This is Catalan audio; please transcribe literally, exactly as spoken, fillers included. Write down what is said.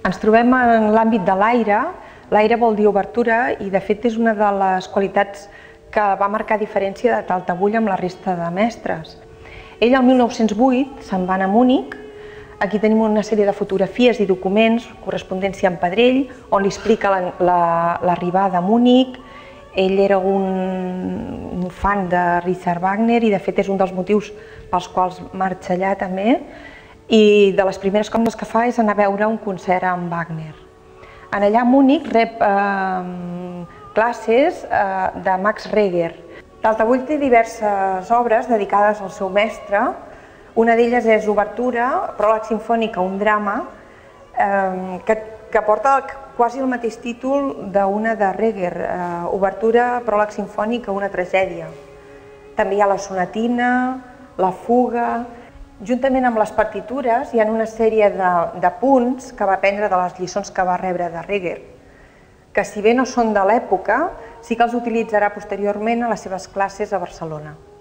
Ens trobem en l'àmbit de l'aire. L'aire vol dir obertura i, de fet, és una de les qualitats que va marcar diferència de Taltabull amb la resta de mestres. Ell, el mil nou-cents vuit, se'n va anar a Munic. Aquí tenim una sèrie de fotografies i documents, correspondència amb Pedrell, on li explica l'arribada a Munic. Ell era un fan de Richard Wagner i, de fet, és un dels motius pels quals marxa allà també. I de les primeres coses que fa és anar a veure un concert amb Wagner. En allà a Munic rep classes de Max Reger. Taltabull té diverses obres dedicades al seu mestre. Una d'elles és Obertura, pròleg simfònica, un drama, que porta quasi el mateix títol d'una de Reger, Obertura, pròleg simfònica, una tragèdia. També hi ha la sonatina, la fuga. Juntament amb les partitures hi ha una sèrie de punts que va aprendre de les lliçons que va rebre de Reger, que si bé no són de l'època, sí que els utilitzarà posteriorment a les seves classes a Barcelona.